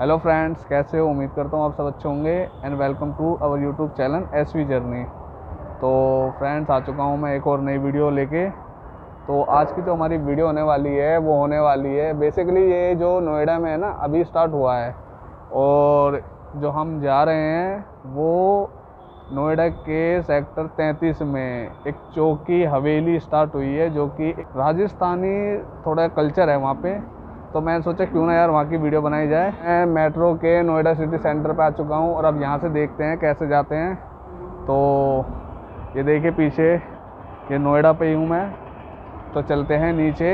Hello friends, कैसे हो? उम्मीद करता हूँ आप सब अच्छे होंगे and welcome to our YouTube channel SV journey. तो फ्रेंड्स, आ चुका हूँ मैं एक और नई वीडियो लेके। तो आज की जो हमारी वीडियो होने वाली है वो होने वाली है बेसिकली ये जो नोएडा में है ना, अभी स्टार्ट हुआ है। और जो हम जा रहे हैं वो नोएडा के सेक्टर 33 में एक चौकी हवेली स्टार्ट हुई है, जो कि राजस्थानी थोड़ा कल्चर है वहाँ पे। तो मैंने सोचा क्यों ना यार वहाँ की वीडियो बनाई जाए। मैं मेट्रो के नोएडा सिटी सेंटर पे आ चुका हूँ और अब यहाँ से देखते हैं कैसे जाते हैं। तो ये देखिए पीछे, ये नोएडा पे ही हूँ मैं। तो चलते हैं नीचे।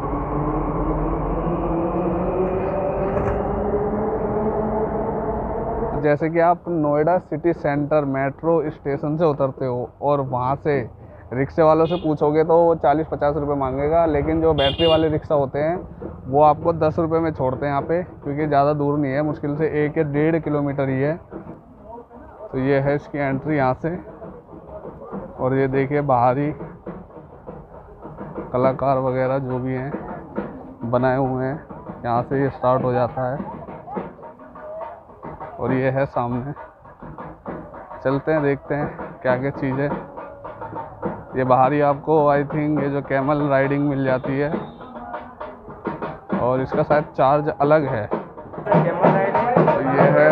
जैसे कि आप Noida city centre metro station से उतरते हो और वहाँ से रिक्शे वालों से पूछोगे तो वो 40-50 रुपये मांगेगा, लेकिन जो बैटरी वाले रिक्शा होते हैं वो आपको 10 रुपये में छोड़ते हैं यहाँ पे, क्योंकि ज़्यादा दूर नहीं है, मुश्किल से 1 या 1.5 किलोमीटर ही है। तो ये है इसकी एंट्री यहाँ से। और ये देखिए बाहर ही कलाकार वगैरह जो भी हैं बनाए हुए हैं, यहाँ से ये स्टार्ट हो जाता है। और ये है सामने, चलते हैं देखते हैं क्या क्या चीज़ है। ये बाहर ही आपको आई थिंक ये जो कैमल राइडिंग मिल जाती है, और इसका शायद चार्ज अलग है। तो ये है,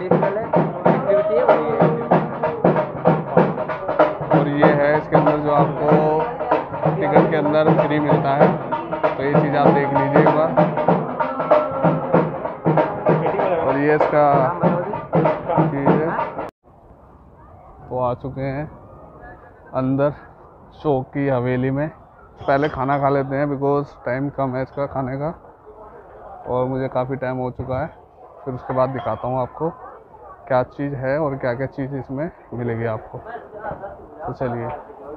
और ये है इसके अंदर जो आपको टिकट के अंदर फ्री मिलता है। तो ये चीज़ आप देख लीजिए एक बार। और ये इसका चीज़ है। तो आ चुके हैं अंदर शो की हवेली में। पहले खाना खा लेते हैं बिकॉज टाइम कम है इसका खाने का, और मुझे काफ़ी टाइम हो चुका है। फिर उसके बाद दिखाता हूँ आपको क्या चीज़ है और क्या क्या चीज़ इसमें मिलेगी आपको। तो चलिए।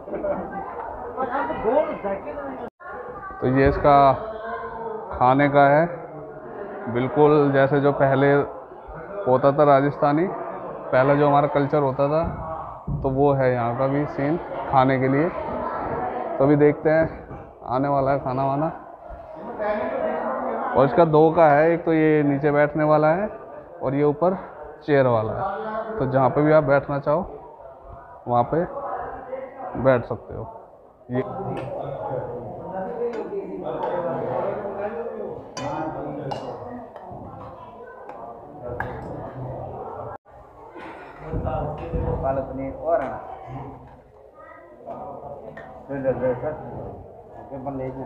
तो ये इसका खाने का है, बिल्कुल जैसे जो पहले होता था राजस्थानी, पहला जो हमारा कल्चर होता था, तो वो है यहाँ का भी सीन खाने के लिए। तो अभी देखते हैं, आने वाला है खाना वाना। और इसका 2 का है, एक तो ये नीचे बैठने वाला है और ये ऊपर चेयर वाला है। तो जहाँ पे भी आप बैठना चाहो वहाँ पे बैठ सकते हो। ये पालक पनीर और है सर बन लेना।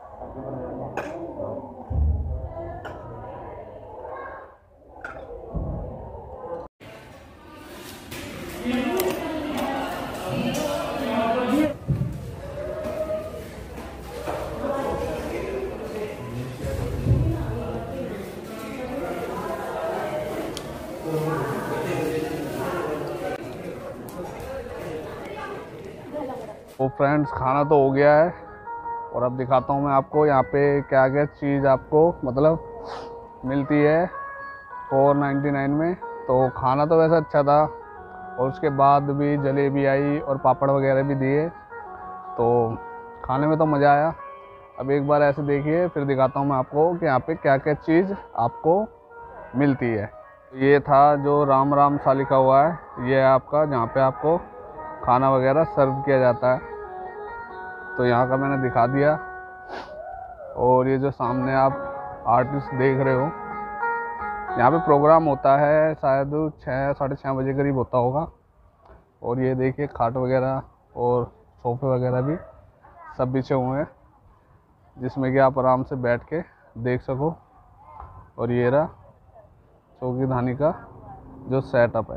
तो फ्रेंड्स, खाना तो हो गया है और अब दिखाता हूँ मैं आपको यहाँ पे क्या क्या चीज़ आपको मतलब मिलती है 499 में। तो खाना तो वैसे अच्छा था, और उसके बाद भी जलेबी आई और पापड़ वगैरह भी दिए। तो खाने में तो मज़ा आया। अब एक बार ऐसे देखिए, फिर दिखाता हूँ मैं आपको कि यहाँ पे क्या क्या चीज़ आपको मिलती है। ये था जो राम राम सा लिखा हुआ है, ये है आपका जहाँ पे आपको खाना वगैरह सर्व किया जाता है। तो यहाँ का मैंने दिखा दिया। और ये जो सामने आप आर्टिस्ट देख रहे हो, यहाँ पे प्रोग्राम होता है, शायद 6-6:30 बजे करीब होता होगा। और ये देखिए खाट वगैरह और सोफे वगैरह भी सब बिछे हुए हैं, जिसमें कि आप आराम से बैठ के देख सको। और ये रहा चौकीधानी का जो सेटअप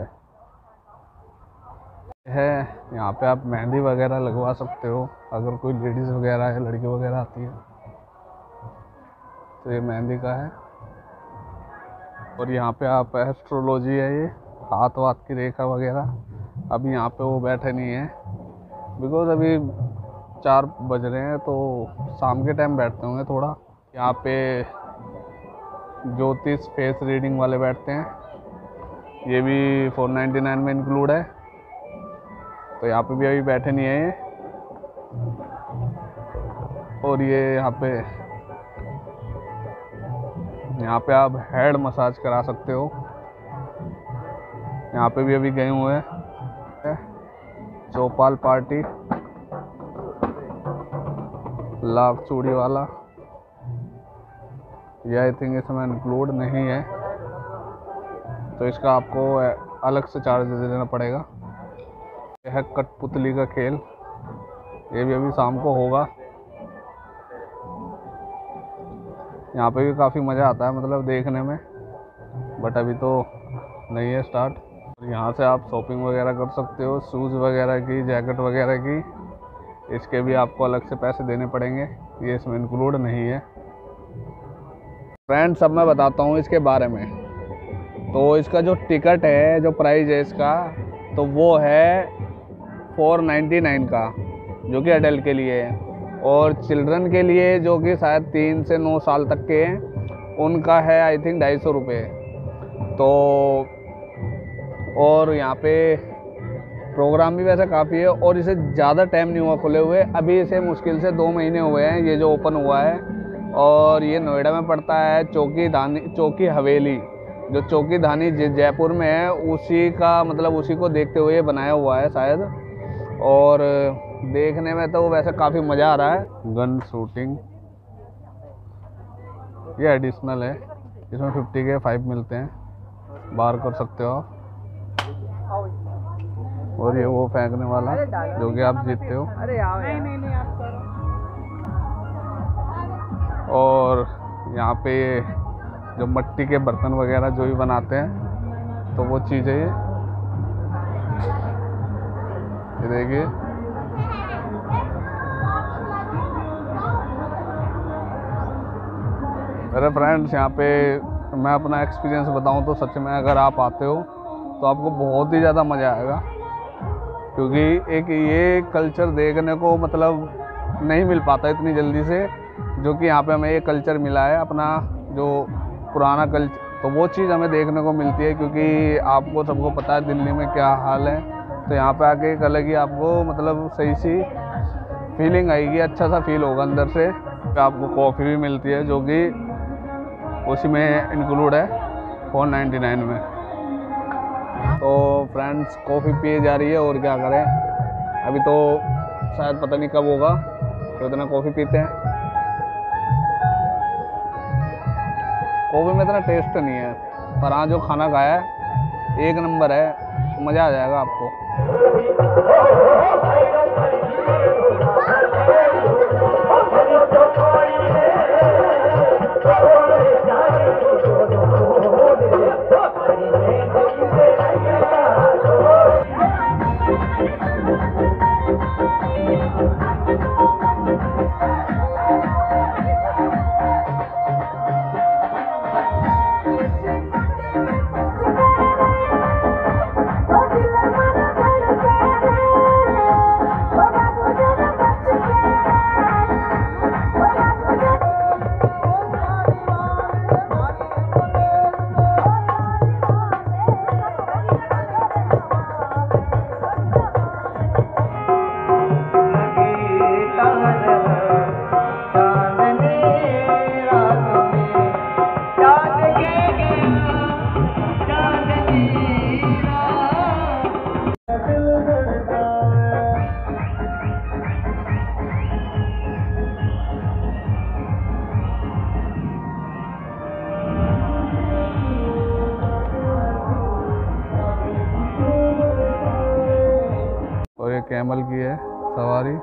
है यहाँ पे आप मेहंदी वगैरह लगवा सकते हो, अगर कोई लेडीज़ वगैरह है, लड़की वगैरह आती है तो ये मेहंदी का है। और यहाँ पे आप एस्ट्रोलॉजी है, ये हाथ वाथ की रेखा वगैरह। अभी यहाँ पे वो बैठे नहीं है बिकॉज अभी 4 बज रहे हैं, तो शाम के टाइम बैठते होंगे थोड़ा। यहाँ पे ज्योतिष फेस रीडिंग वाले बैठते हैं, ये भी 499 में इंक्लूड है। तो यहाँ पे भी अभी बैठे नहीं है ये। और ये यहाँ पे यहाँ पे आप हेड मसाज करा सकते हो। यहाँ पे भी अभी गए हुए हैं चौपाल पार्टी, लाख चूड़ी वाला। ये आई थिंक इसमें इंक्लूड नहीं है, तो इसका आपको अलग से चार्ज दे देना पड़ेगा। यह है कठपुतली का खेल, ये भी अभी शाम को होगा। यहाँ पे भी काफ़ी मज़ा आता है मतलब देखने में, बट अभी तो नहीं है स्टार्ट। यहाँ से आप शॉपिंग वगैरह कर सकते हो, शूज़ वगैरह की, जैकेट वगैरह की। इसके भी आपको अलग से पैसे देने पड़ेंगे, ये इसमें इंक्लूड नहीं है। फ्रेंड्स अब मैं बताता हूँ इसके बारे में। तो इसका जो टिकट है, जो प्राइस है इसका, तो वो है 499 का, जो कि अडल्ट के लिए है। और चिल्ड्रन के लिए जो कि शायद 3 से 9 साल तक के हैं, उनका है आई थिंक 250 रुपये। तो और यहाँ पे प्रोग्राम भी वैसे काफ़ी है, और इसे ज़्यादा टाइम नहीं हुआ खुले हुए, अभी इसे मुश्किल से 2 महीने हुए हैं ये जो ओपन हुआ है। और ये नोएडा में पड़ता है, चौकी हवेली, जो चौकी धानी जयपुर में है, उसी का मतलब उसी को देखते हुए बनाया हुआ है शायद। और देखने में तो वैसे काफ़ी मज़ा आ रहा है। गन शूटिंग ये एडिशनल है, इसमें 50 के 5 मिलते हैं, बाहर कर सकते हो आप। और ये वो फेंकने वाला जो कि आप जीतते हो। नहीं आप करो। और यहाँ पे जो मिट्टी के बर्तन वगैरह जो भी बनाते हैं, तो वो चीज़ है ये देखिए। मेरे फ्रेंड्स यहाँ पे मैं अपना एक्सपीरियंस बताऊँ तो सच में अगर आप आते हो तो आपको बहुत ही ज़्यादा मज़ा आएगा, क्योंकि एक ये कल्चर देखने को मतलब नहीं मिल पाता इतनी जल्दी से, जो कि यहाँ पे हमें ये कल्चर मिला है अपना जो पुराना कल्चर। तो वो चीज़ हमें देखने को मिलती है, क्योंकि आपको सबको पता है दिल्ली में क्या हाल है। तो यहाँ पे आके एक अलग ही आपको मतलब सही सी फीलिंग आएगी, अच्छा सा फील होगा अंदर से। आपको कॉफ़ी भी मिलती है जो कि उसी में इंक्लूड है 499 में। तो फ्रेंड्स कॉफ़ी पिए जा रही है, और क्या करें, अभी तो शायद पता नहीं कब होगा, तो इतना कॉफ़ी पीते हैं। कॉफ़ी में इतना टेस्ट नहीं है, पर हाँ जो खाना खाया है 1 नंबर है, मज़ा आ जाएगा आपको। और ये कैमल की है सवारी।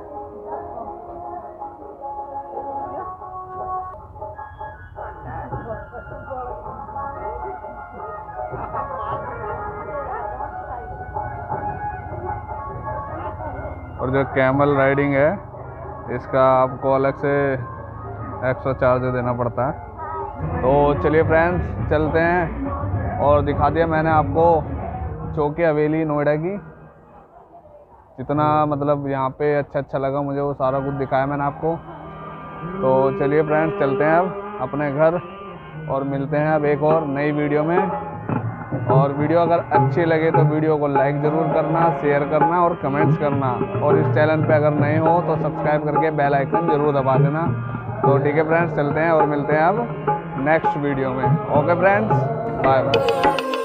और जो कैमल राइडिंग है इसका आपको अलग से एक्स्ट्रा चार्ज देना पड़ता है। तो चलिए फ्रेंड्स चलते हैं, और दिखा दिया मैंने आपको चौकी हवेली नोएडा की। जितना मतलब यहाँ पे अच्छा लगा मुझे वो सारा कुछ दिखाया मैंने आपको। तो चलिए फ्रेंड्स चलते हैं अब अपने घर, और मिलते हैं अब एक और नई वीडियो में। और वीडियो अगर अच्छी लगे तो वीडियो को लाइक ज़रूर करना, शेयर करना और कमेंट्स करना। और इस चैनल पे अगर नए हो तो सब्सक्राइब करके बेल आइकन ज़रूर दबा देना। तो ठीक है फ्रेंड्स चलते हैं और मिलते हैं अब नेक्स्ट वीडियो में। Okay friends, bye bye.